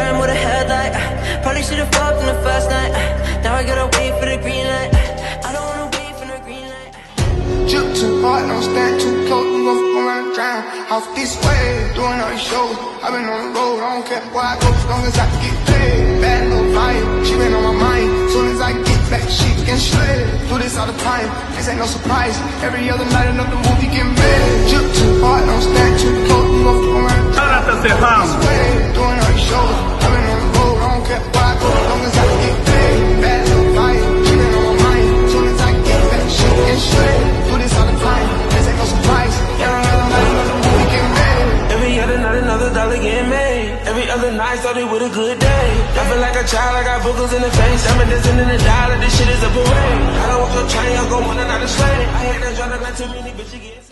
turn with a headlight. Probably should've fucked in the first night. Now I gotta wait for the green light. I don't wanna wait for the green light. Drip too hard, don't stand too close, you gon' fuck around and drown. Off this way, doing all these shows. I've been on the road, I don't care where I go, as long as I get paid. Bad little vibe, she been on my mind. Soon as I get back, she can slay. Do this all the time, this ain't no surprise. Every other night another movie get made. Drip too hard, don't stand too close, you gon' fuck around and drown. Off this way, doing all these shows. I've been on the road, I don't care where I go, as long as I get paid. Bad little vibe, she been on my mind. Soon as I get back, she can slay. Do this all the time, this ain't no surprise. Every other night another movie get made. Every other night another dollar getting made. Every other night started with a good day. I feel like a child, I got boogers in the face. I'm dancing in the dollar, this shit is a parade. I don't want your chain, I'm gon' want another slave. I hate that trying to let too many bitches get